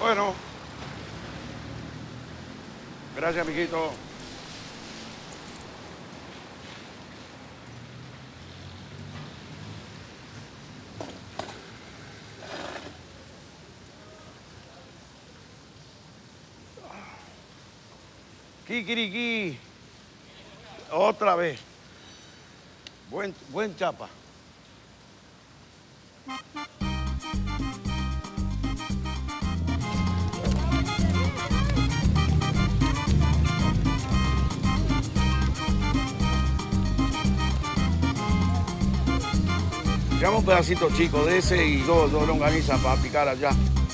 Bueno. Gracias, amiguito. Kikiriki. Otra vez. Buen chapa. Llama un pedacito chico de ese y dos longanizas para picar allá.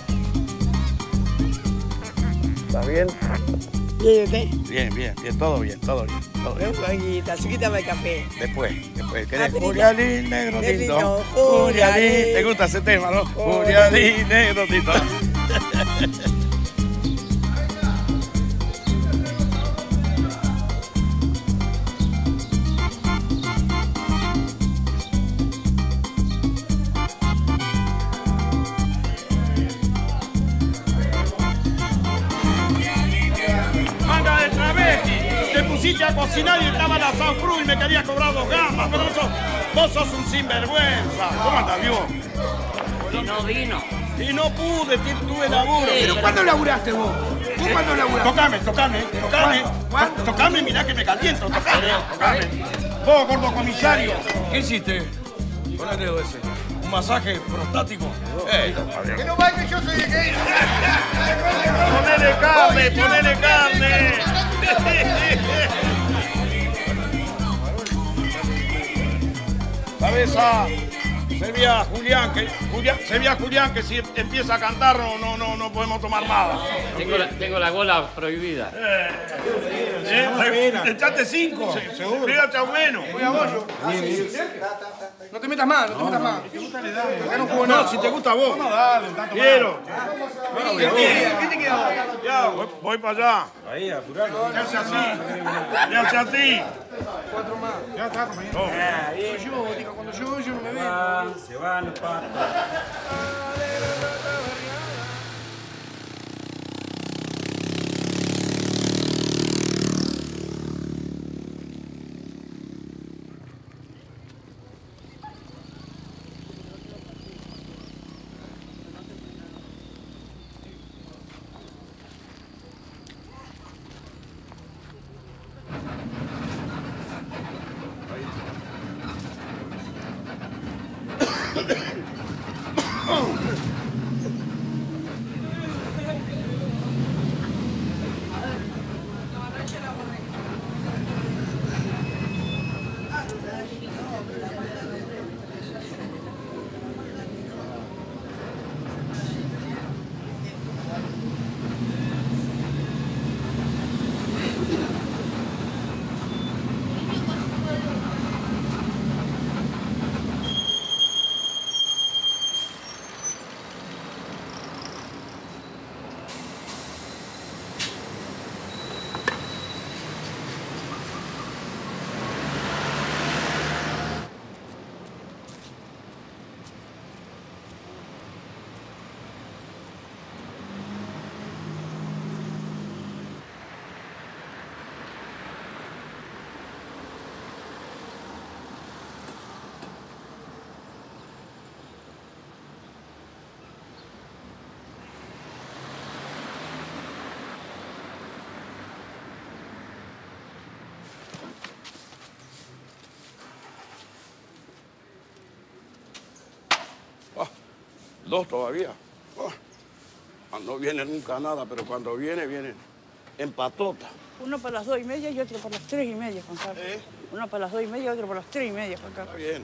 ¿Está bien? Bien, ¿usted? Bien, todo bien. Un poquito, así quítame el café. Después. ¿Querés? Aperitivo. Julianín, negro Qué tinto. lindo, Julianín. Julianín. ¿Te gusta ese tema, no? Julianín, negro tinto. ¡Manga de travesti! Te pusiste a cocinar y estaba la San Cruz y me querías cobrar 2 gambas, pero vos sos un sinvergüenza. ¿Cómo andás, viejo? Y no vino. Y no pude, tuve laburo. ¿Pero cuándo laburaste vos? ¿Vos cuándo laburaste? Tocame, mirá que me caliento, tocame. Vos, gordo comisario, ¿qué hiciste? Con el dedo ese. ¿Un masaje prostático? Que no vaya, yo soy de que... ¡Ponele carne! Cabeza, se ve a Julián que si empieza a cantar no podemos tomar nada. Tengo la gola prohibida. ¿Te echaste 5? Sí, seguro. Fíjate, bueno. Voy a bollo. No te metas más, Acá no juego nada. No, si te gusta a vos. Vamos a darle, tanto Quiero. ¿Qué te queda vos? Ya, voy para allá. Ahí, apuralo. ¿Qué hace así? 4 más. Ya está, compañero. Soy yo, digo, cuando yo no me veo. Se van los patos. Dos todavía. No viene nunca nada, pero cuando viene en patota. Uno para las 2:30 y otro para las 3:30, Juan Carlos. Uno para las 2:30 y otro para las 3:30, Juan Carlos. Está bien.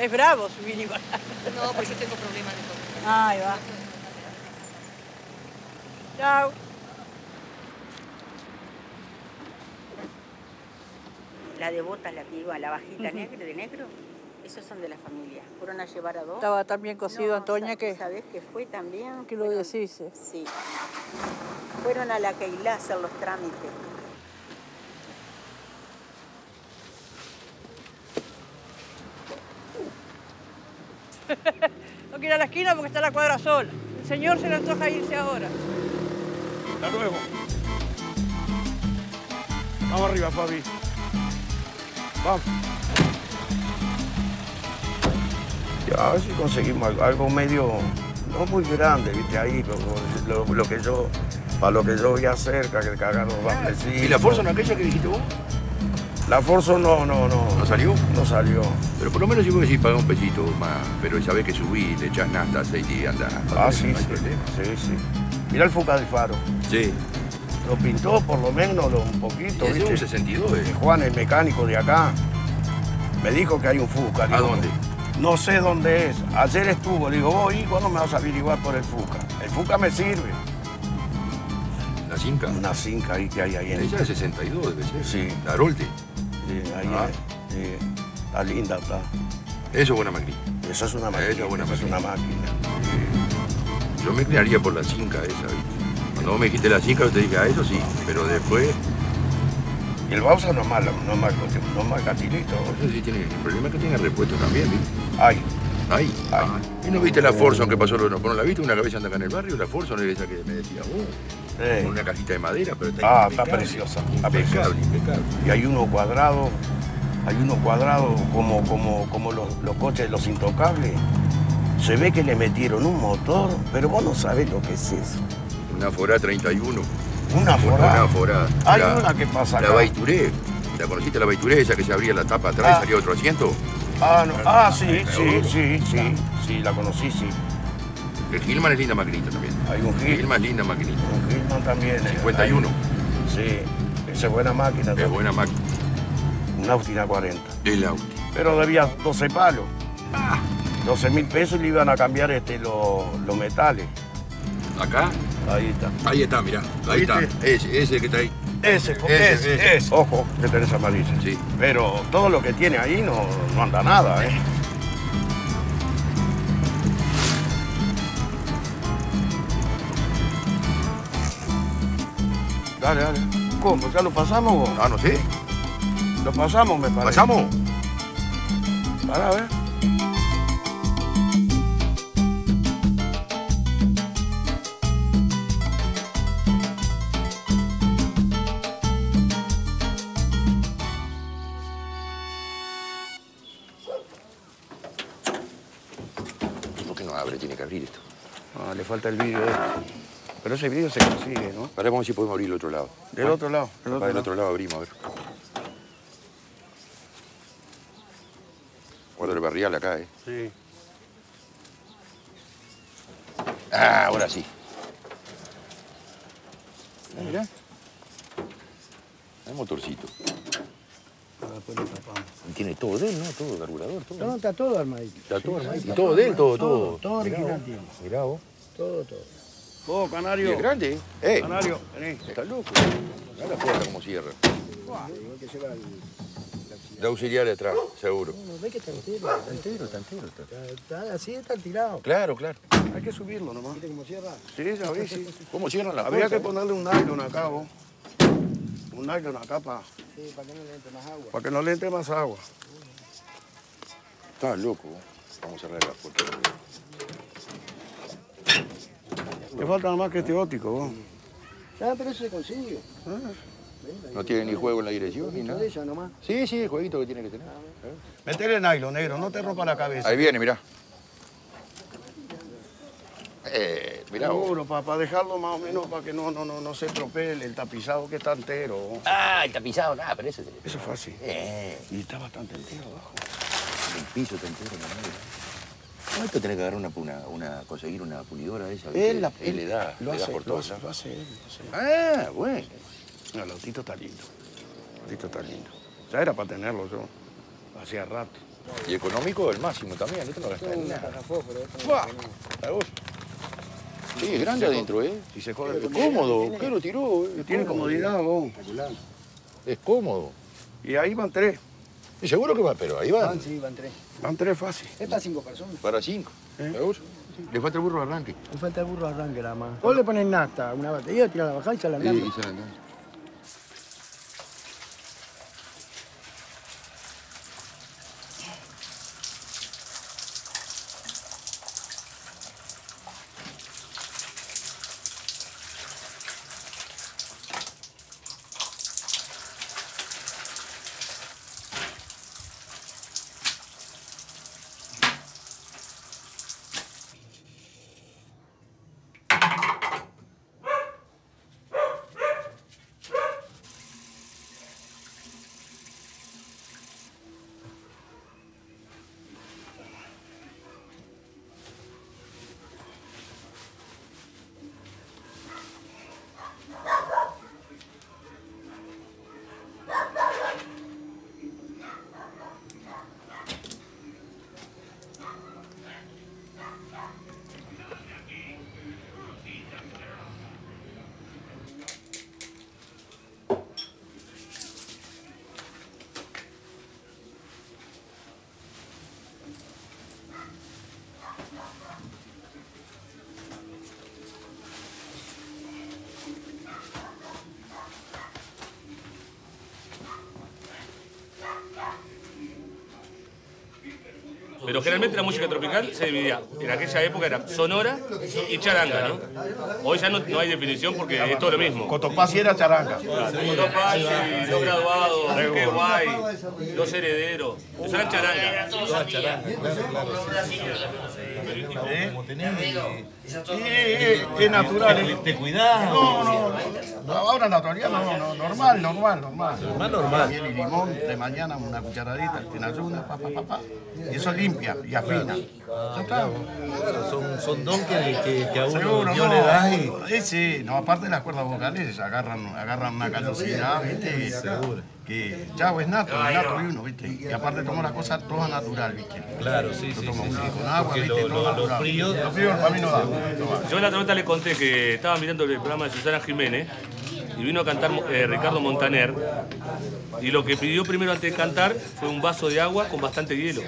Es bravo subir y bajar. No, pues yo tengo problemas de todo. Ahí va. Chao. La de botas, la que iba, la bajita de negro, esos son de la familia. Fueron a llevar a dos. Estaba tan bien cocido, Antonia, que... ¿Sabés qué fue también? ¿Qué lo decís? Sí. Fueron a la Keilá a hacer los trámites. No quiere ir a la esquina porque está la cuadra sola. El señor se le antoja irse ahora. Hasta luego. Vamos arriba, Fabi. Vamos. Ya, a ver si conseguimos algo medio, no muy grande, viste, ahí, lo que yo, para lo que yo voy a hacer, que cagan los baflecitos. ¿Y la Forza no aquella que dijiste vos? La Forza no. ¿No salió? No salió. Pero por lo menos yo creo que sí paga un pesito más. Pero esa vez que subí, le echas nafta, aceite y anda. Ah, sí. Mira el Fuca del Faro. Sí. Lo pintó por lo menos un poquito, ¿Es ¿viste? un 62? Juan, el mecánico de acá, me dijo que hay un Fuca. ¿A dónde? No sé dónde es. Ayer estuvo, le digo, vos, ¿y cuándo me vas a averiguar por el Fuca? El Fuca me sirve. ¿La Cinca? Una Cinca ahí que hay ahí. Esa es 62, debe ser. Sí. La Arolte. Sí, ahí está linda, está. Eso es buena máquina. Eso es una máquina. Esa es buena eso es una máquina. Yo me inclinaría por la Cinca esa, ¿viste? Cuando vos me dijiste la Cinca, yo te dije, eso sí. Pero después... Y el Bausa no es mal gatilito. Eso sí tiene... El problema es que tiene repuesto también, ¿viste? Ay. Ahí. ¿Y no viste la Forza que pasó? ¿No la viste? Una cabeza anda acá en el barrio. La Forza no es esa que me decía vos. Sí. Con una cajita de madera, pero está Está preciosa. Impecable. Y hay uno cuadrado como los coches, los intocables. Se ve que le metieron un motor, pero vos no sabés lo que es eso. Una Forá 31. Una Forá. Una Forá. Hay una que pasa acá. La Baituré. ¿La conociste la Baituré? Esa que se abría la tapa atrás y salía otro asiento. Sí, la conocí, sí. El Gilman es linda maquinita también. Hay un Gilman es linda maquinita. Un Gilman también. 51. Sí, esa es buena máquina. Es buena máquina. Un Austin A40. El Audi. Pero debía 12 palos. 12.000 pesos y le iban a cambiar los metales. ¿Acá? Ahí está. Ahí está, mirá. Ahí está. Ese que está ahí. Ese. Ojo, que tenés amarilla. Sí. Pero todo lo que tiene ahí no anda nada, ¿eh? Dale. ¿Cómo? ¿Ya lo pasamos vos? Ah, no sé. Lo pasamos, me parece. ¿Pasamos? Para ver. ¿Por qué no abre? Tiene que abrir esto. Ah, le falta el vidrio este. Pero ese vidrio se consigue, ¿no? Ahora vamos a ver si podemos abrir el otro lado. Del otro lado. Del otro lado abrimos, a ver. Guarda el barrial acá, ¿eh? Sí. Ah, ahora sí. Mirá. El motorcito. Después lo tapamos. Y tiene todo de él, ¿no? Todo, carburador, todo. No, está todo armadito. Está todo armadito. Y todo de él, todo. Todo original tiene. Mirá vos. Todo. Vos, Y Canario. es grande, ¿eh? Canario, vení. Está loco. Mirá la puerta como cierra. Igual que lleva De auxiliar atrás, seguro. No, ve que está entero. Está entero. Está así, está tirado. Claro. Hay que subirlo nomás. ¿Viste cómo cierra? Sí, ya vi, sí. ¿Cómo cierran la Habría puerta? que ponerle un nylon acá, vos. Un nylon acá para Sí, para que no le entre más agua. que no le entre más agua. Está loco. Vamos a cerrar la puerta. Te falta nada más que este óptico, vos. Ah, pero eso se consigue. No tiene ni juego en la dirección ni nada. De ella nomás. Sí, el jueguito que tiene que tener. Metele nylon, negro, no te rompa la cabeza. Ahí viene, mirá. Mirá vos. Seguro, para dejarlo más o menos, para que no se estropee el tapizado que está entero. Ah, el tapizado, nada, pero ese... Eso es fácil. Y está bastante entero abajo. El piso está entero, ¿no? Esto tenés que agarrar conseguir una pulidora de esa. Él le da por todo. Lo hace él. Ah, bueno. No, el autito está lindo. Ya era para tenerlo yo. Hacía rato. Y económico el máximo también, esto no gasta en nada. ¿Para vos? Sí, es grande adentro, ¿eh? Si se jode. Es cómodo, ¿qué lo tiró? Tiene comodidad, vos. Es cómodo. Y ahí van 3. Y seguro que va, pero ahí van. Sí, van 3. Van 3 fácil. Es para 5 personas. Para 5. ¿Seguro? Le falta el burro de arranque. Le falta el burro de arranque nada más. Vos le pones nafta, una batería, tirás la bajada y sale andando. Sí, sale andando. Pero generalmente la música tropical se dividía. En aquella época era sonora y charanga, ¿no? Hoy ya no hay definición porque es todo lo mismo. Cotopaxi era charanga. Cotopaxi, Los Graduados, Qué Guay, Los Herederos. Eso eran charanga. Es natural. ¿Te cuidás? No. Ahora natural, no. Normal. Miel y limón, de mañana una cucharadita, en ayunas, pa. Y eso limpia y afina. Ya está. Son don que a uno Seguro, Dios le da y... Sí, no, aparte de las cuerdas vocales, agarran una callosidad, ¿viste? Seguro. Que chavo es nato de uno, ¿viste? Y aparte tomo las cosas todas natural, ¿viste? Claro, sí. Tomo con agua, ¿viste? Todo Los natural. fríos... Los fríos para mí no dan. Yo en la tormenta le conté que estaba mirando el programa de Susana Jiménez y vino a cantar Ricardo Montaner. Y lo que pidió primero antes de cantar fue un vaso de agua con bastante hielo.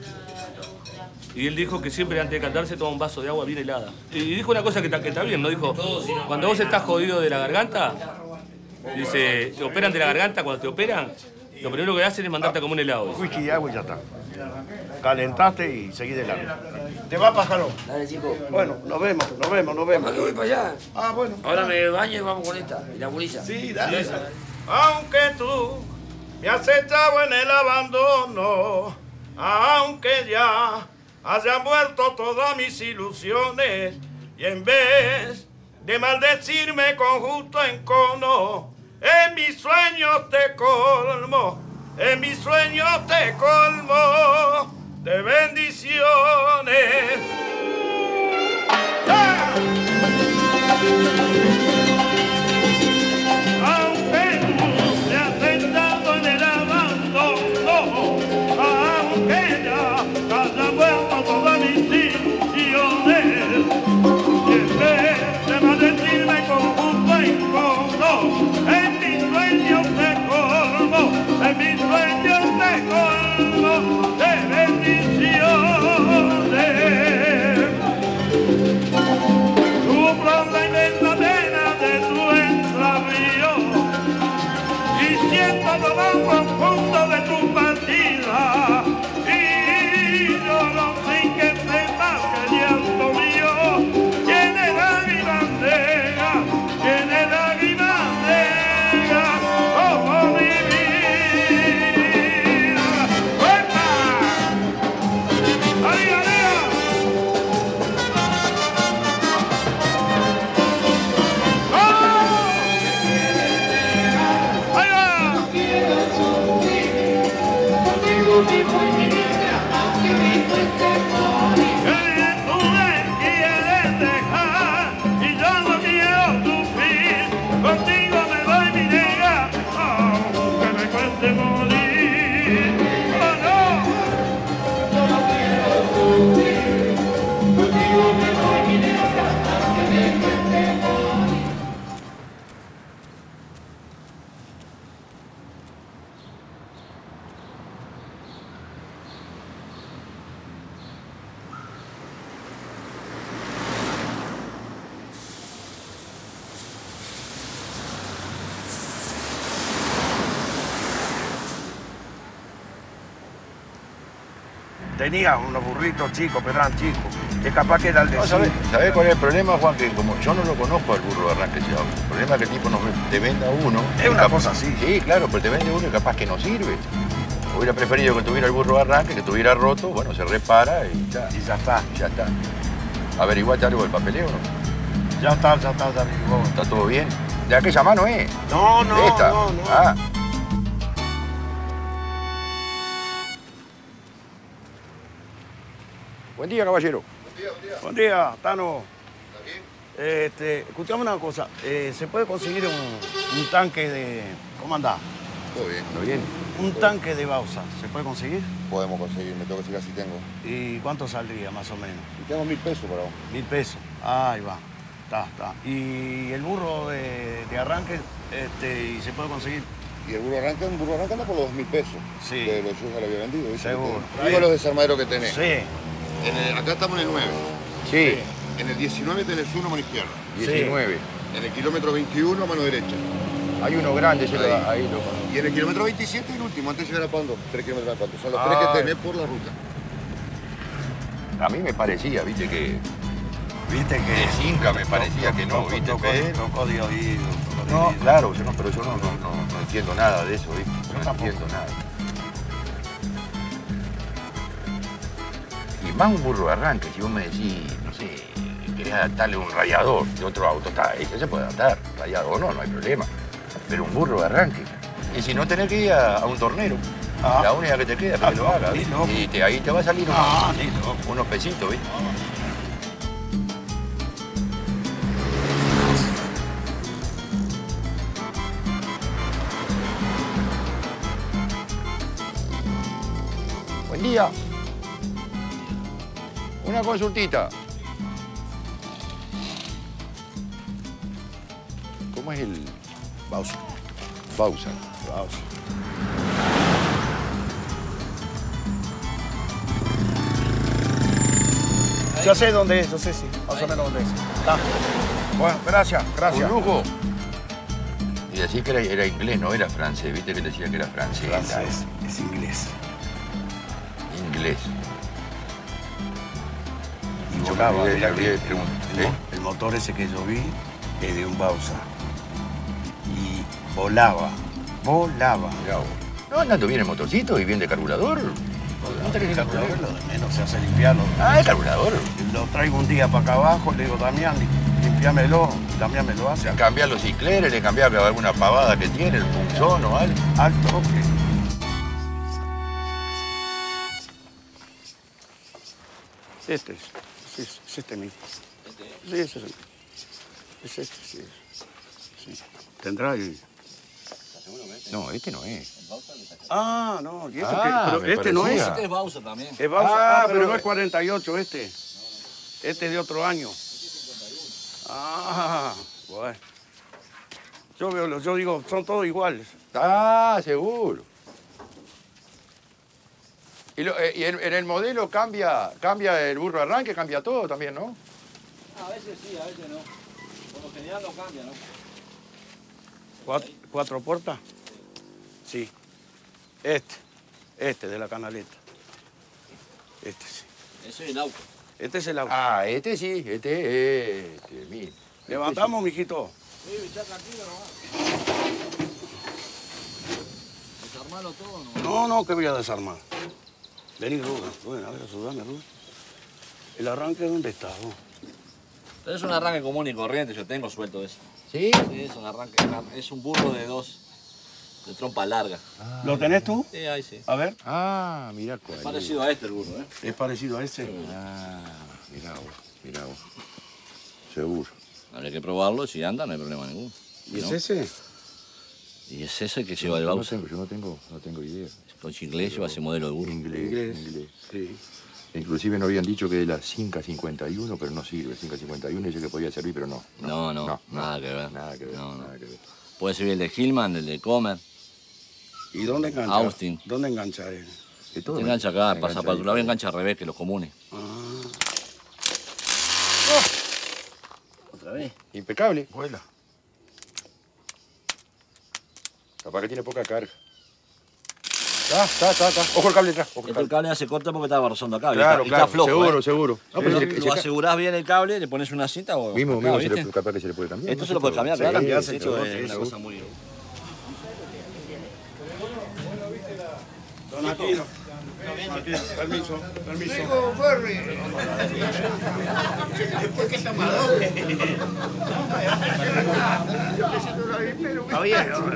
Y él dijo que siempre antes de cantar se toma un vaso de agua bien helada. Y dijo una cosa que está bien, ¿no? Dijo, cuando vos estás jodido de la garganta, dice, te operan de la garganta, cuando te operan, lo primero que hacen es mandarte como un helado. Whisky y agua y ya está. Calentaste y seguí de largo. ¿Te va, pájaro? Dale, chico. Bueno, nos vemos. ¿Para qué voy para allá? Ah, bueno. Ahora me baño y vamos con esta. Y la gurisa. Sí, dale. Aunque tú me has echado en el abandono, aunque ya hayan muerto todas mis ilusiones, y en vez de maldecirme con justo encono, en mis sueños te colmo, de bendiciones. ¡Ah! Aunque tú te has sentado en el abandono, aunque ya haya vuelto todas mis ilusiones, y en vez de maldecirme con justo encono, en mis sueños te colmo, de bendiciones. Sufro la inmensa pena de tu extravío y siento dolor profundo de tu partida, y lloro sin que sepas que el llanto mío tiene lágrimas negras, como mi vida. ¡Fuerza! ¡Arriba, arriba! tenía unos burritos chicos, pero eran chicos, que capaz que era el de ¿Sabés cuál es el problema, Juan? Que como yo no lo conozco al burro de arranque ese auto. El problema es que el tipo te venda uno. Es una cosa así. Sí, claro, pero te vende uno y capaz que no sirve. Hubiera preferido que tuviera el burro de arranque, que estuviera roto, bueno, se repara y ya. Y ya está. Ya está. ¿Averiguaste algo del papeleo o no? Ya está, ya averiguó. ¿Está todo bien? ¿De aquella mano es? No, no, ¿De esta? no. Ah. Buen día, caballero. Buen día, Tano. ¿Está bien? Escuchame una cosa. ¿Se puede conseguir un tanque de... ¿Cómo andás? Todo bien. ¿Todo bien? Un tanque de Bausa. ¿Se puede conseguir? Podemos conseguir, me tengo que decir si tengo. ¿Y cuánto saldría, más o menos? Tengo 1.000 pesos para vos. 1.000 pesos. Ahí va. Está. ¿Y el burro de arranque y se puede conseguir? Y el burro arranca anda por los 2.000 pesos. Sí. Que yo ya lo había vendido, ¿viste? Seguro. Digo los desarmaderos que tenés. Sí. Acá estamos en el 9. Sí. En el 19 tenés uno a mano izquierda. Sí. 19. En el kilómetro 21 a mano derecha. Hay uno grande, ahí lo conozco. Y en el kilómetro 27 el último, antes de llegar a Pando. 3 kilómetros a Pando. Son los 3 que tenés por la ruta. A mí me parecía, viste que... De Cinca me parecía que no, viste, Tocó de oído. No, claro, pero yo no entiendo nada de eso, viste. Yo no entiendo nada. Y más un burro de arranque, si vos me decís, no sé, querés adaptarle un radiador de otro auto, ese se puede adaptar, radiador no hay problema. Pero un burro de arranque. Y si no tenés que ir a un tornero, la única que te queda es que lo haga, ¿viste? Y ahí te va a salir unos pesitos, ¿viste? Buen día. Una consultita. ¿Cómo es el...? Bausa. Bausa. Ya sé dónde es, sí. Más o menos dónde es. Está. Bueno, gracias. Un lujo. Y decís que era inglés, no era francés. Viste que decía que era francés. Francés, es inglés. Inglés. Y volaba, mira que el motor ese que yo vi es de un Bausa. Y volaba. No, andando bien el motorcito y bien de carburador. No tenés carburador, lo de menos se hace limpiarlo. El carburador. Lo traigo un día para acá abajo, le digo, Damián, limpiámelo. Damián me lo hace. Cambiar los cicleres, le cambiaba alguna pavada que tiene, el punzón o algo. Al toque. Este es. Sí, es este mismo. Sí, ese es el. Es este, sí. Tendrá el... No, este no es. Ah, no, y pero este no es. Este es Bausa también. Es Bausa, pero no es 48 este. Este es de otro año. Ah, bueno. Yo digo, son todos iguales. Ah, seguro. Y en el modelo cambia el burro de arranque, cambia todo también, ¿no? A veces sí, a veces no. Por lo general no cambia, ¿no? ¿Cuatro puertas? Sí. Este de la canaleta. Este sí. Ese es el auto. Este es el auto. Ah, este sí, mira. ¿Levantamos, mijito? Sí, bichá, tranquilo nomás. Desarmarlo todo, ¿no? No, que voy a desarmar. Vení, Rubén, a ver, ayúdame, Rubén. ¿El arranque dónde está, vos? Pero es un arranque común y corriente, yo tengo suelto eso. ¿Sí? Sí, es un arranque, es un burro de trompa larga. Ah, ¿lo tenés tú? Sí, ahí sí. A ver. Ah, mirá cuál. Es parecido a este el burro, ¿eh? ¿Es parecido a ese? Sí. Ah, mirá vos. Seguro. Habría que probarlo, si anda no hay problema ninguno. ¿Y es ese? Y es ese que lleva el Bausa. Yo no tengo idea. Con inglés lleva ese modelo de burro. Inglés. Sí. Inclusive nos habían dicho que de la Cinca 51, pero no sirve. Cinca 51 dice que podía servir, pero no. No, nada que ver. Nada que ver. Puede servir el de Hillman, el de Comer. ¿Y dónde engancha? Austin. ¿Dónde engancha él? Te engancha acá, pasa para tu lado y engancha al revés que los comunes. Otra vez. Impecable. Vuela. Capaz que tiene poca carga. Está. Ojo el cable atrás. El cable se corta porque estaba rozando cable. Claro, Está flojo. Seguro. No, pero lo asegurás bien el cable, le pones una cinta o... Mismo, capaz que se le puede cambiar. Esto se lo puede cambiar, claro. ya se Esto quedó, es una sí. cosa muy... Donatino. Permiso. ¿Por qué está malo? Oye,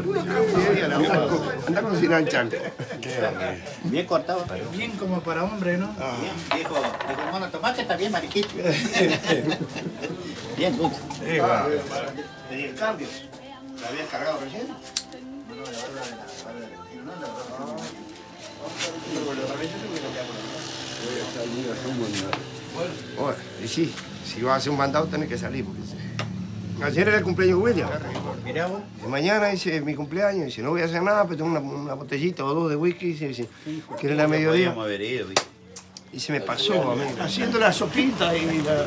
anda con sin chanco. Bien cortado. Bien como para hombre, ¿no? Bien, dijo, hermano, tomate está bien, mariquito. Bien, punto. Sí, bueno. Pedí el cambio. ¿Lo habías cargado recién? Bueno, y sí, si vas a hacer un mandado tenés que salir. Porque... Ayer era el cumpleaños de William. Mirá vos. Y mañana dice mi cumpleaños. Dice, no voy a hacer nada, pero tengo una botellita o dos de whisky. Dice, ¿quiere la mediodía? Podríamos haber ido, ¿viste? Y se me pasó, amigo. Haciendo la sopita y la...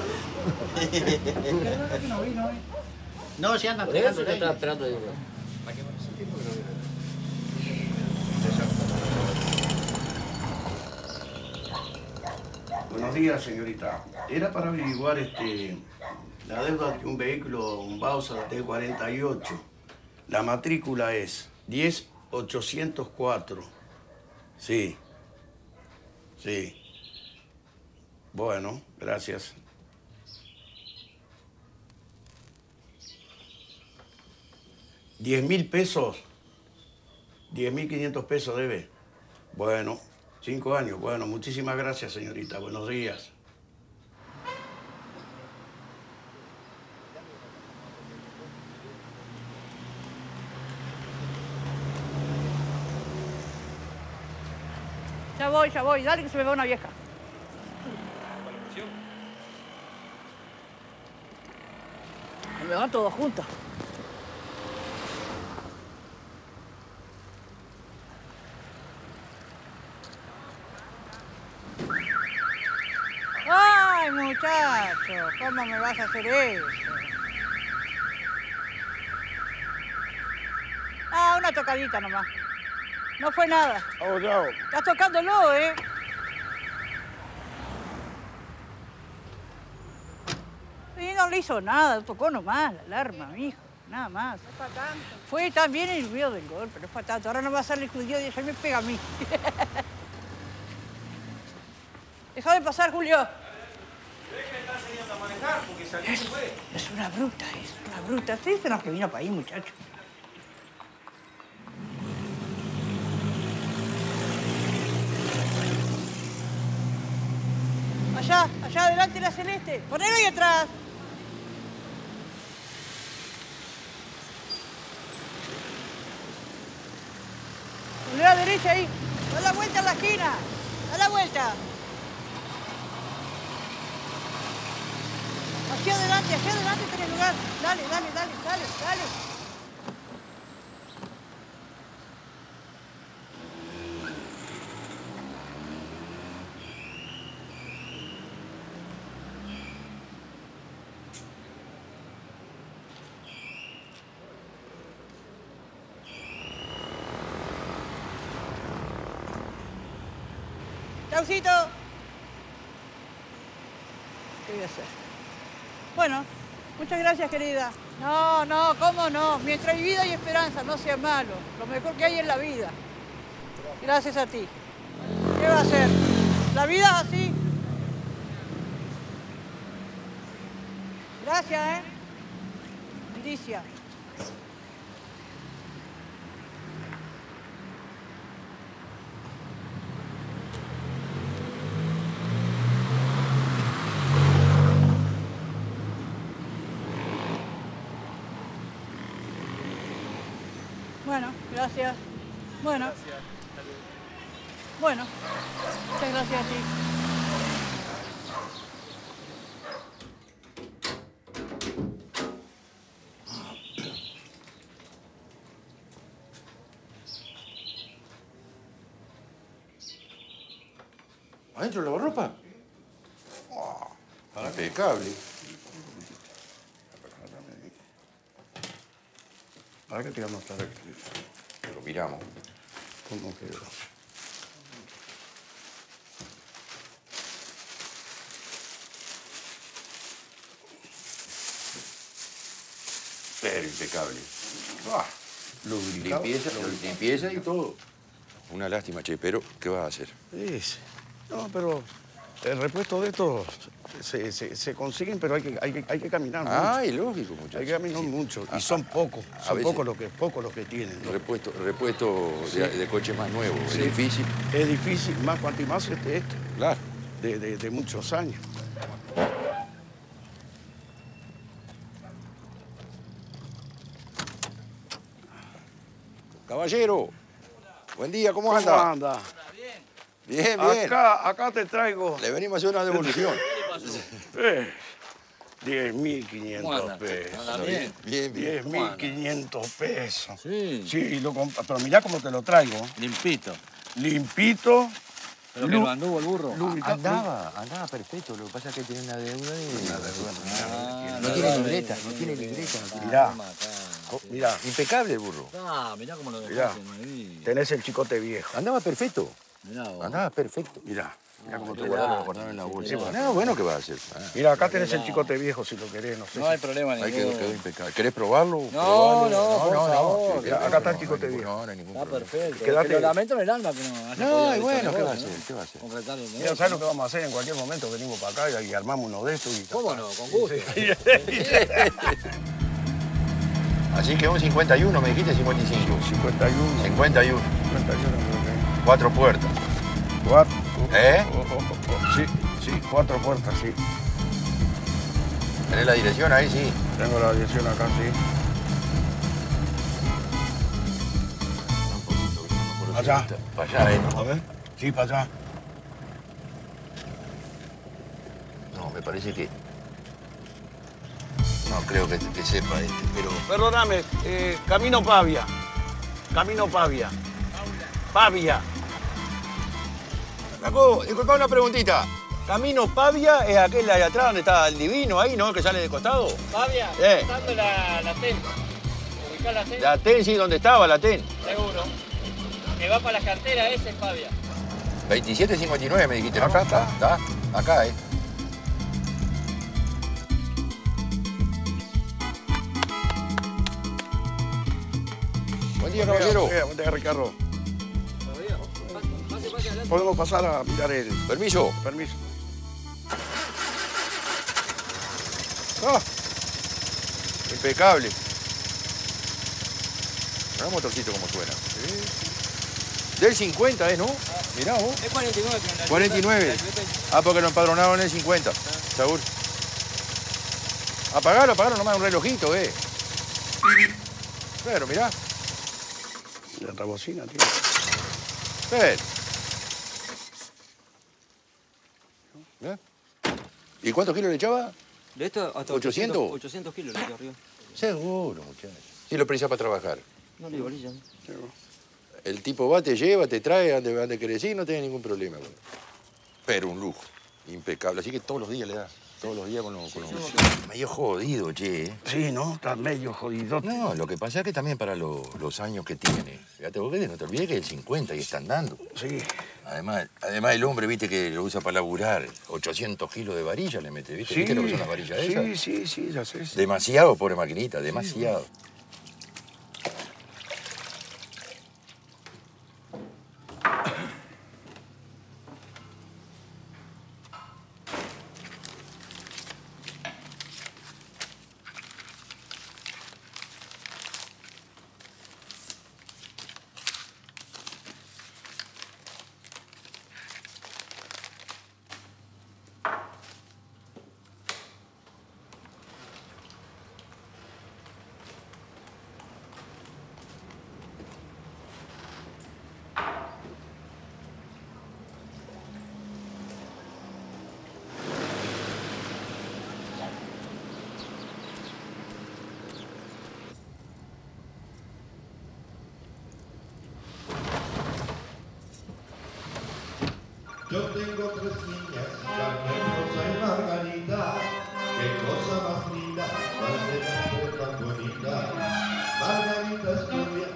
No, si anda Por eso te estaba esperando yo. Buenos días, señorita. Era para averiguar la deuda de un vehículo, un Bausa T48. La matrícula es 10804. Sí. Bueno, gracias. 10.000 pesos. 10.500 pesos debe. Bueno, 5 años. Bueno, muchísimas gracias, señorita. Buenos días. Ya voy. Dale que se me va una vieja. Me van todos juntos. ¡Ay, muchacho! ¿Cómo me vas a hacer eso? Ah, una tocadita nomás. No fue nada. Oh, no. Estás tocándolo, ¿eh? Y no le hizo nada, tocó nomás la alarma, mijo. Nada más. No es para tanto. Fue también el ruido del golpe, no es para tanto. Ahora no va a salir el judío y ya me pega a mí. Deja de pasar, Julio. ¿Crees que está enseñando a manejar? Porque salió y fue. Es una bruta. Ustedes son los que vino para ahí, muchacho. Allá adelante la celeste. Ponelo ahí atrás. Poné a la derecha ahí. Da la vuelta a la esquina. Da la vuelta. Hacia adelante tenés lugar. Dale. Chaucito. ¿Qué voy a hacer? Bueno, muchas gracias, querida. No, ¿cómo no? Mientras hay vida y esperanza, no sea malo. Lo mejor que hay en la vida. Gracias a ti. ¿Qué va a hacer? La vida es así. Gracias, ¿eh? Indicia. Bueno, gracias. Bueno. Bueno, muchas gracias a ti. ¿Adentro de la lavarropa? Impecable. Ahora que tiramos tarde. Lo miramos. ¿Cómo quedó? Pero impecable. Ah, lubricado. Limpieza y todo. Una lástima, che, pero ¿qué vas a hacer? Sí. No, pero el repuesto de estos se consiguen, pero hay que caminar mucho. Ay, lógico, muchachos. Hay que caminar mucho. Y son pocos. Son pocos los que tienen, ¿no? Repuesto de coche más nuevo. Sí. Es difícil. Es difícil, más cuanto y más esto. Claro. De muchos años. Caballero, buen día, ¿cómo anda? ¿Cómo anda? Bien, bien. Acá te traigo. Le venimos a hacer una devolución. 10.500 pesos. Bien, bien. 10.500 pesos. Sí. Sí, pero mirá cómo te lo traigo. Limpito. Limpito. Pero que lo anduvo el burro. Andaba perfecto. Lo que pasa es que tiene una deuda no tiene libreta. Mirá. Impecable el burro. Mirá cómo lo Mirá. dejaste ahí. Tenés el chicote viejo. Andaba perfecto. Mirá vos. Andaba perfecto. Mirá cómo te Guardaron en la bolsa. No, bueno, ¿qué vas a hacer? Mirá, acá tenés el chicote viejo si lo querés, no sé. No hay problema Ahí ninguno. quedó impecable. ¿Querés probarlo? No, por favor. Mirá, acá está el chicote viejo. No hay ningún Está problema. perfecto. Quédate. Que lo lamento en el alma que no haya No, podido y bueno, hacer ¿qué va a negocio, hacer? ¿no? ¿Qué va a hacer? Concretar el Mira, negocio. ¿sabes lo que vamos a hacer? En cualquier momento venimos para acá y armamos uno de estos y... ¿Cómo no? Con gusto. Así que un 51, me dijiste 55. 51. 51. 51 creo que. 4 puertas. 4. ¿Eh? Sí, 4 puertas, sí. ¿Tenés la dirección ahí? Sí. Tengo la dirección acá, sí. Allá. Para allá, A ver. Sí, para allá. No, me parece que... No creo que sepa pero... Perdóname, Camino Pavia. Camino Pavia. Pavia. Flaco, disculpa una preguntita. ¿Camino Pavia es aquel de atrás donde está el divino ahí, no? Que sale de costado. Pavia, pasando la TEN. ¿Ubicás la TEN? La TEN, sí, ¿dónde estaba la TEN? Seguro. Que va para la cantera, ese es Pavia. 2759 me dijiste, ¿no? Acá está. Está, acá, Buen día, caballero. Buen día, Ricardo. Podemos pasar a mirar el... Permiso. Permiso. Impecable. Mirá un motorcito como suena. Del 50, ¿no? Mirá vos. Es 49. 49. Ah, porque lo empadronaron en el 50. Seguro. Apagalo, nomás un relojito, Pero, mirá. La otra bocina, tío. Pero. ¿Mirá? ¿Y cuántos kilos le echaba? De esto hasta 800. 800 kilos le dio arriba. Seguro, muchachos. Sí lo precisa para trabajar. No le bolilla. El tipo va, te lleva, te trae a donde querés ir, no tiene ningún problema. Pero un lujo, impecable. Así que todos los días le da. Todos los días con los... Medio jodido, che. Sí, ¿no? Está medio jodido. No, lo que pasa es que también para los años que tiene. Fíjate vos que no te olvides que es el 50 y está andando. Sí. Además el hombre, viste, que lo usa para laburar. 800 kilos de varilla le mete, ¿viste? Sí. ¿Viste lo que son las varillas esas? Sí, ya sé. Sí. Demasiado, pobre maquinita, demasiado. Yo tengo 3 niñas, Carmen, Rosa y Margarita. Qué cosa más linda, más de nombre tan bonita. Margarita estudia.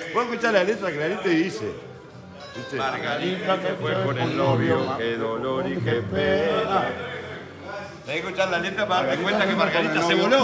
Vos escuchás la letra clarita y dice... ¿viste? Margarita se fue con el novio, qué dolor y qué pena. Tenés que escuchar la letra para darte cuenta que Margarita se voló.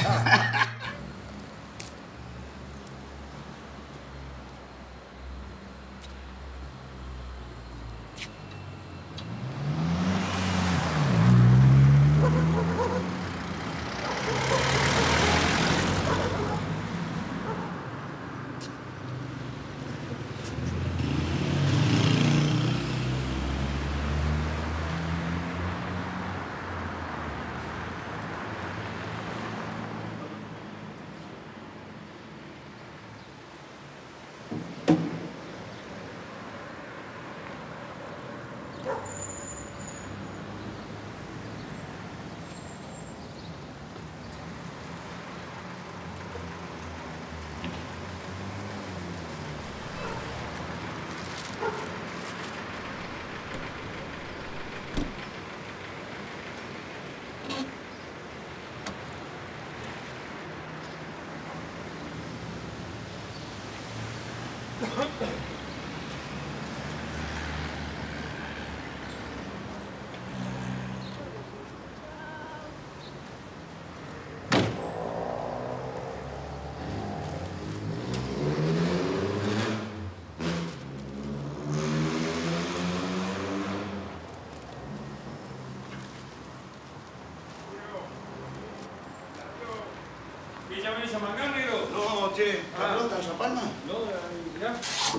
¿Ya venís a mangar, negro? No, che, ¿está pronta esa palma? No, mirá.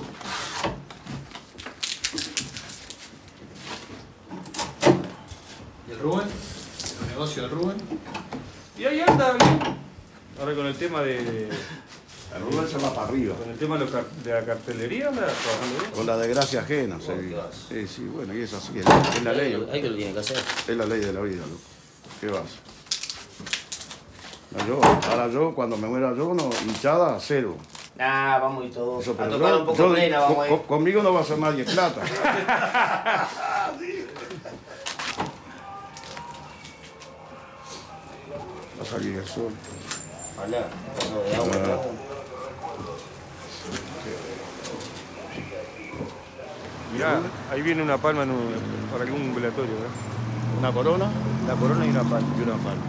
¿Y el Rubén? ¿El negocio del Rubén? Y ahí anda, bien. Ahora con el tema de... El Rubén se va para arriba. Con el tema de la cartelería, anda trabajando bien. Con la desgracia ajena, se vive. Sí, sí, bueno, y es así, es la ley. Hay que lo tiene que hacer. Es la ley de la vida, loco. ¿Qué vas? No, ahora yo, cuando me muera yo, no, hinchada, cero. Nah, vamos y todo. Eso, a tocar un poco plena, vamos a ir. Conmigo no va a ser nadie plata. Va a salir el sol. Ojalá, no, de agua, todo. Mirá, ahí viene una palma para algún velatorio, ¿verdad? ¿Una corona? La corona y una palma. Y una palma.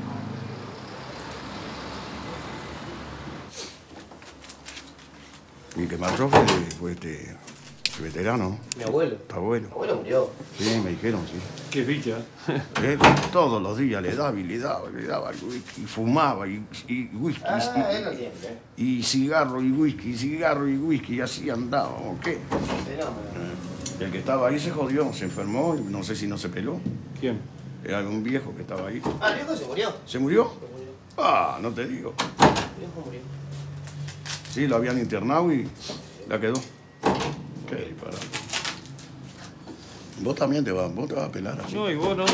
Mi quemador fue veterano. Mi abuelo. Está bueno. Mi abuelo murió. Sí, me dijeron, sí. Qué ficha. Todos los días le daba el whisky, y fumaba, y whisky, él no siempre. y cigarro y whisky, y así andábamos, ¿qué? El que estaba ahí se jodió, se enfermó, y no sé si no se peló. ¿Quién? Era un viejo que estaba ahí. Ah, el viejo se murió. ¿Se murió? Ah, no te digo. El viejo murió. Sí, lo habían internado y la quedó. Qué disparate. Vos también te vas a pelar así. No, y vos no.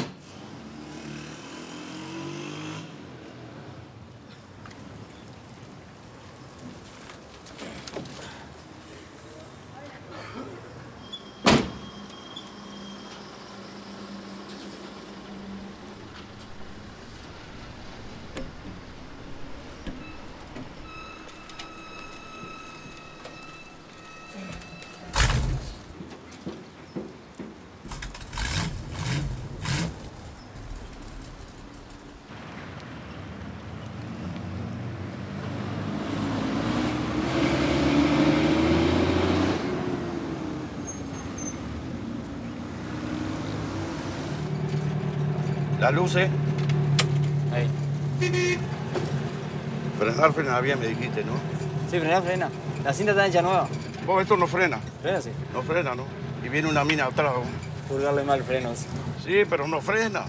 Las luces. Ahí. Frenar bien, me dijiste, ¿no? Sí, frena. La cinta está hecha nueva. Vos, esto no frena. Frena, sí. No frena, ¿no? Y viene una mina atrás. Pulgarle mal frenos. Sí, pero no frena.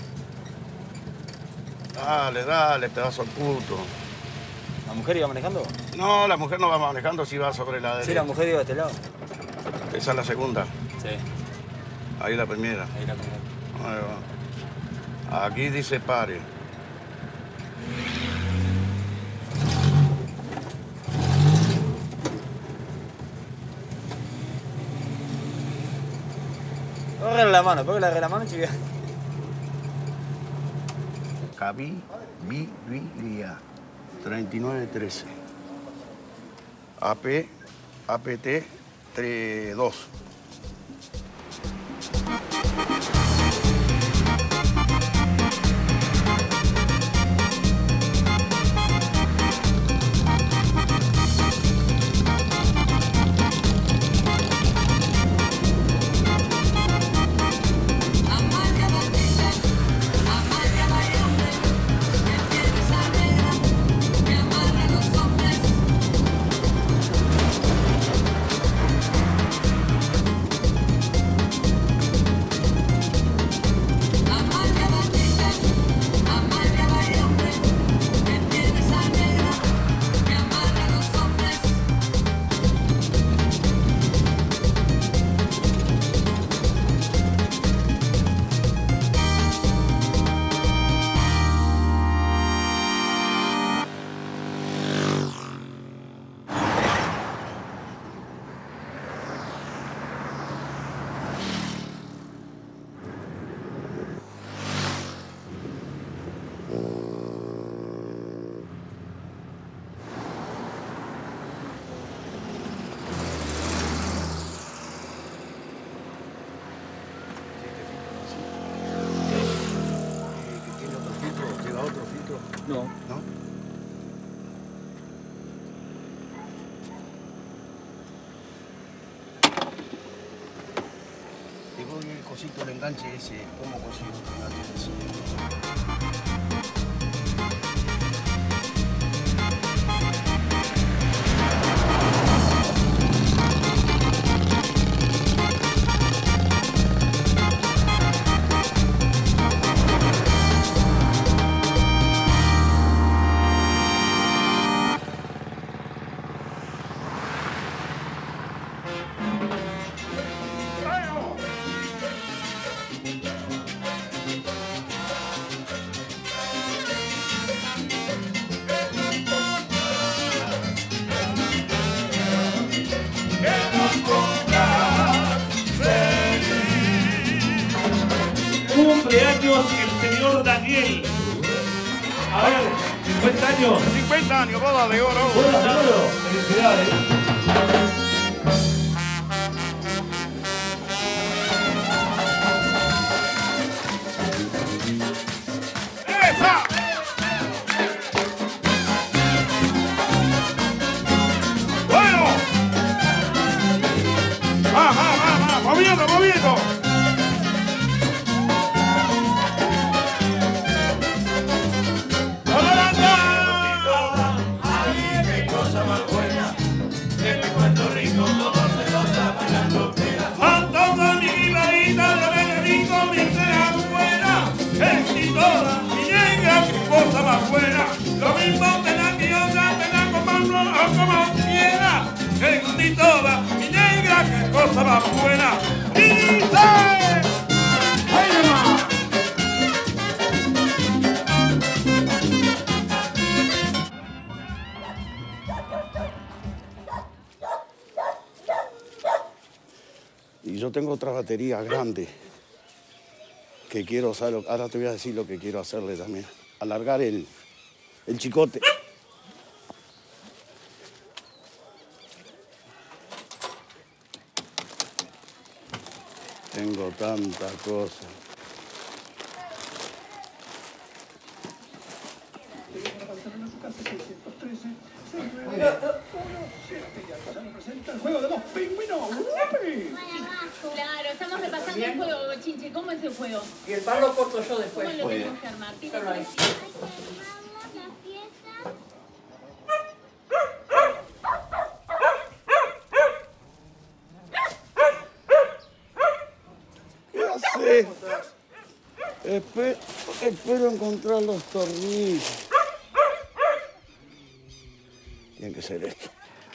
Dale, pedazo al puto. ¿La mujer iba manejando? No, la mujer no va manejando, si va sobre la derecha. Sí, la mujer iba a este lado. Esa es la segunda. Sí. Ahí la primera. Ahí la primera. Ahí va. Aquí dice pare. Póngale la mano, póngale la mano, chica. Cabivilia 3913. AP APT 32. No. ¿No? Y vos el cosito, el enganche ese, ¿cómo consigo el enganche ese? Cumpleaños el señor Daniel. A ver, 50 años. 50 años, boda de oro. Boda de oro. Felicidades. ¡Esa! ¡Bueno! ¡Ajá! ¡Moviendo! Cosa más buena, lo mismo te la que otra, te la como quiera, que toda mi negra, que cosa más buena. ¡Dice! ¡Ahí nomás! Y yo tengo otra batería grande que quiero usar. Ahora te voy a decir lo que quiero hacerle también. Alargar el chicote. Tengo tanta cosa. El juego de los pingüinos. Claro, estamos repasando el juego, Chinche. ¿Cómo es el juego? Y el par lo corto yo después. ¿Cómo lo tenemos que armar? Pero ahí. ¿Qué haces? Espero encontrar los tornillos. Tiene que ser esto.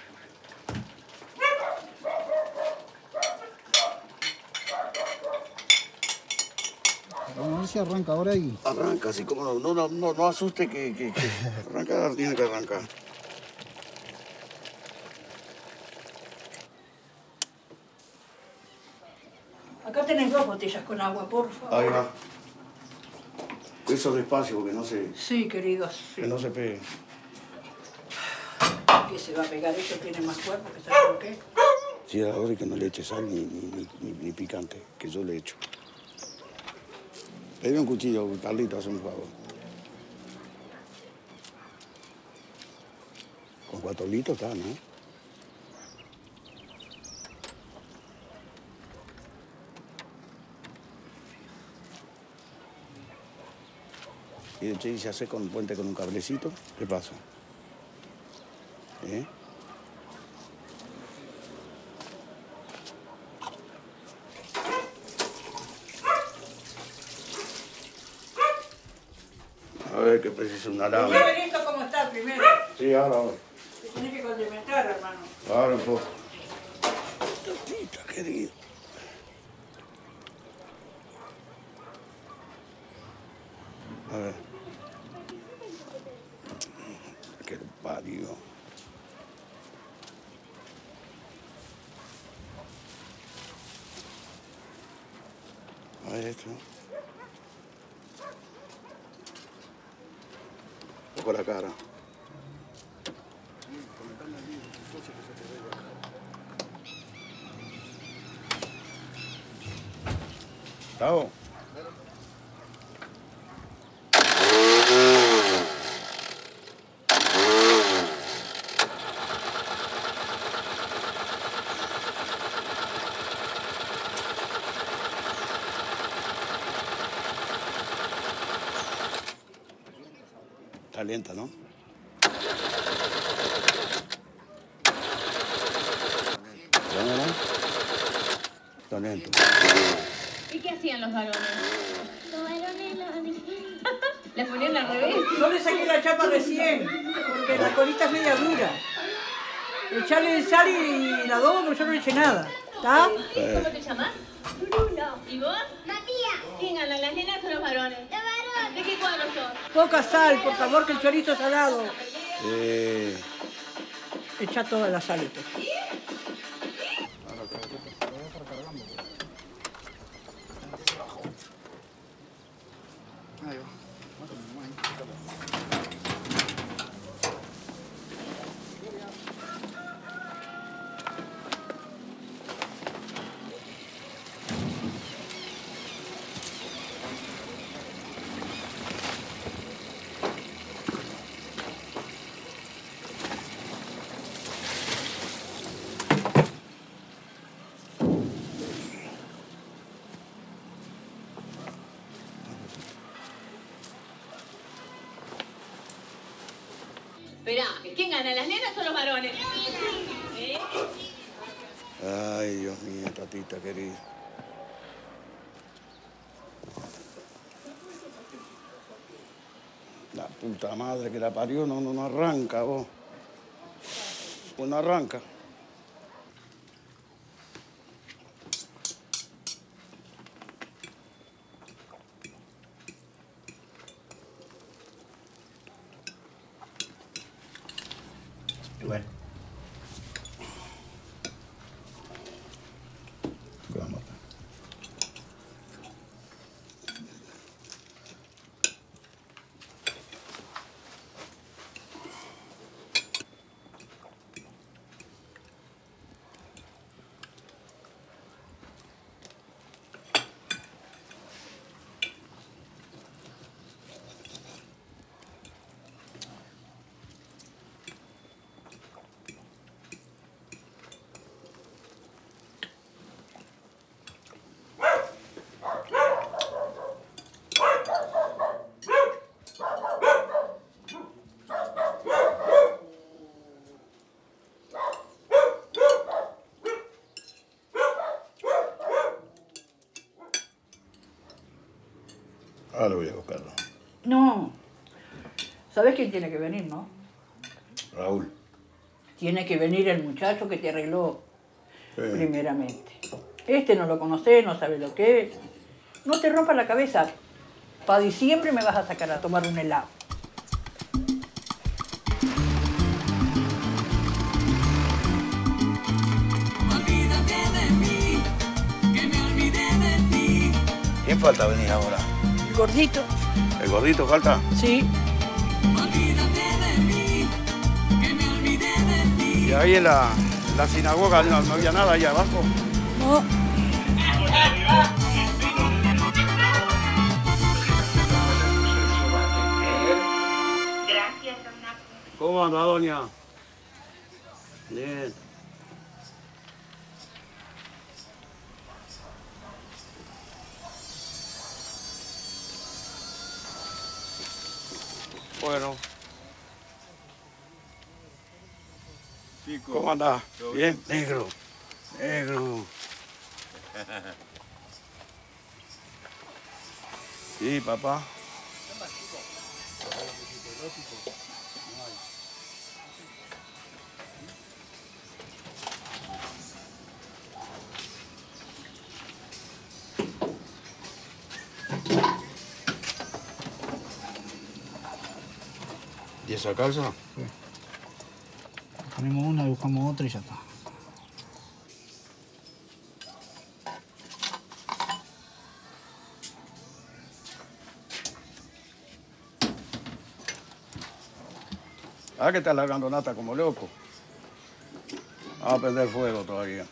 Vamos a ver si arranca ahora y... Arranca, así como no asuste que arrancar, tiene que arrancar. Acá tenés 2 botellas con agua, por favor. Ahí va. Eso despacio, porque no se... Sí, queridos. Que no se pegue. Que se va a pegar, eso tiene más cuerpo que sabe por qué. Sí, ahora que no le eche sal ni picante, que yo le echo. Pedime un cuchillo, Carlito, haz un favor. Con 4 litros está, ¿no? Y se hace con un puente con un cablecito, ¿qué pasa? ¿Eh? A ver, que precisa un alambre. ¿Ya ves esto cómo está primero? Sí, ahora. Te tienes que condimentar, hermano. Ahora un poco. Totita, querido. A ver. Qué parió. A ver esto. Un poco la cara. Chao. Está lenta, ¿no? Está lento. ¿Y qué hacían los varones? Los varones ¿las ponían al revés? Yo le saqué la chapa recién, porque la colita es media dura. Echarle el sal y la adobo, pero yo no le eché nada. ¿Está? ¿Cómo te llamas? Bruno. ¿Y vos? Matías. ¿Quién gana, las nenas o los varones? Los varones. ¿De qué cuadro sos? Poca sal, por favor, que el chorizo es salado. Echa toda la sal. Esperá, ¿quién gana, las nenas o los varones? ¿Eh? Ay, Dios mío, tatita querida. La puta madre que la parió no arranca, vos. Pues no arranca. Y bueno. Vamos. Ahora voy a buscarlo. No. ¿Sabes quién tiene que venir, no? Raúl. Tiene que venir el muchacho que te arregló Sí. primeramente. Este no lo conocés, no sabe lo que es. No te rompas la cabeza. Para diciembre me vas a sacar a tomar un helado. Olvídate de mí, que me olvidé de ti. ¿Quién falta venir ahora? El gordito. ¿El gordito falta? Sí. Olvídate de mí, que me olvidé de ti. Y ahí en la sinagoga no había nada ahí abajo. No. ¿Cómo anda, doña? Bien. Bueno. ¿Cómo andás? Bien, negro. Negro. Sí, papá. ¿Y esa calza? Sí. Ponemos una, buscamos otra y ya está. Ah, que está largando nata como loco. Vamos a prender fuego todavía.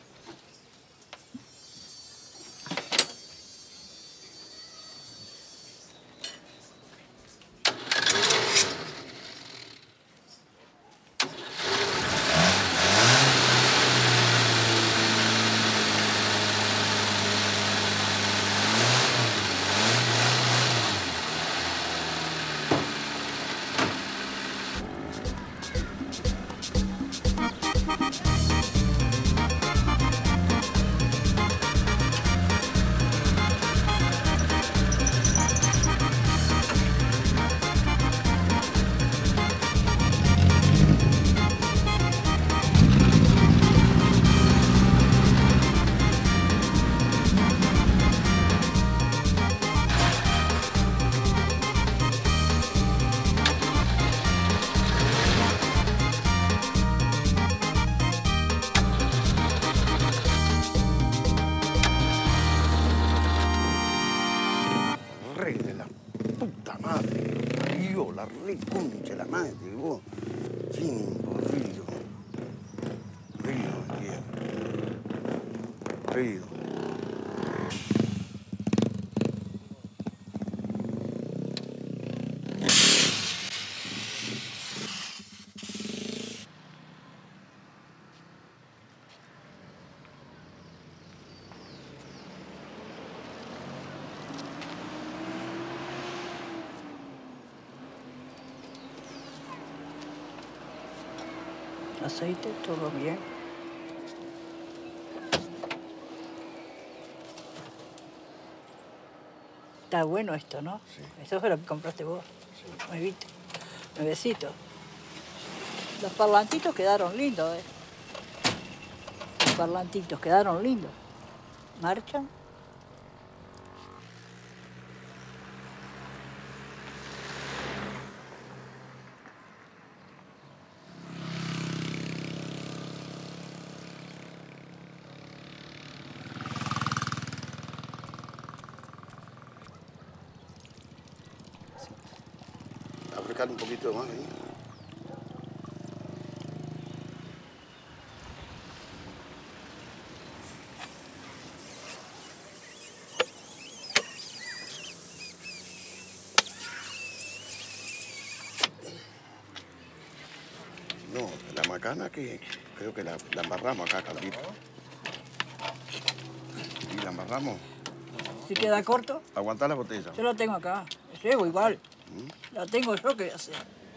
De la puta madre, parió, la reconcha la madre, vos. Cinco, río. Río, tío. Río. Aceite, todo bien. Está bueno esto, ¿no? Sí. Esto fue lo que compraste vos. Sí. Nuevito. Nuevecito. Los parlantitos quedaron lindos, ¿eh? Los parlantitos quedaron lindos. ¿Marchan? Un poquito más ahí. No, la macana que creo que la embarramos acá, Carlito. ¿Y la embarramos? Si queda corto. Aguantá la botella. Yo la tengo acá. Llevo igual. La tengo yo, ¿qué voy a hacer?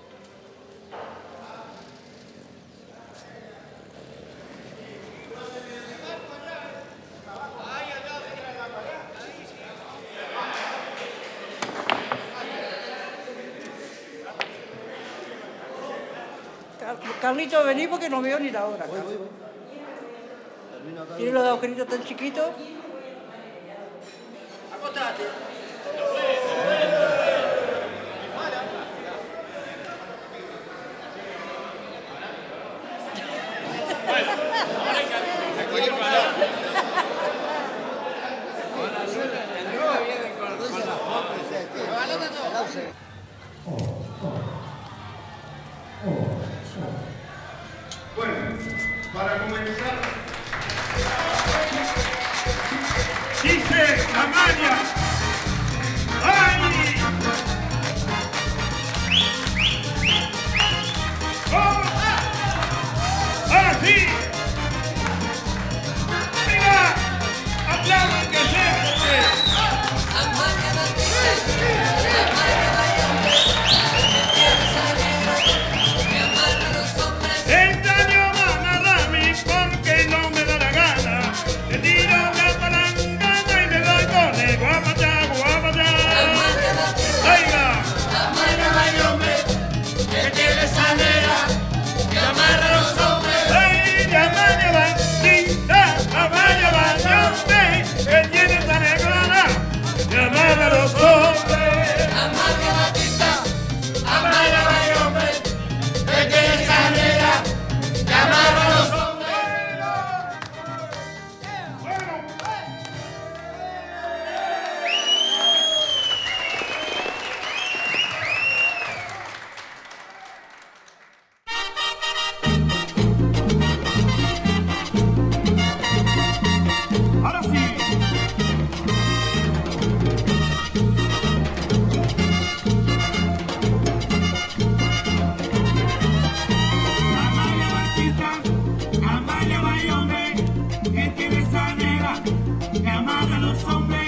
Carlito, vení porque no veo ni la hora. ¿Tienes los agujeritos tan chiquitos? Acostate. Bueno. que tiene esa negra que amarra a los hombres.